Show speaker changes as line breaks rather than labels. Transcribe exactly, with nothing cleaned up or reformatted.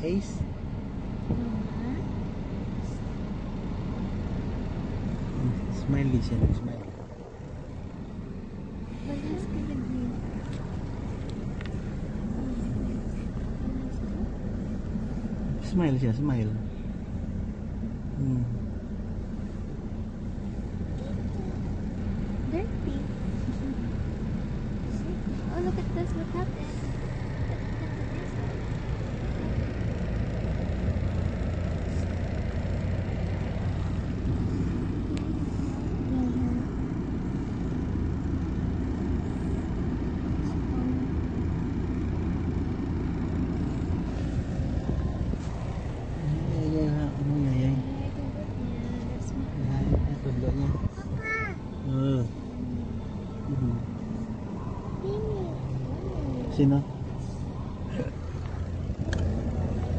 Ace. Smile din siya, nag-smile.
Balas ka lagi.
Smile siya, smile. Hmm.
Dirty. Oh, look at this. What happened?
Sino?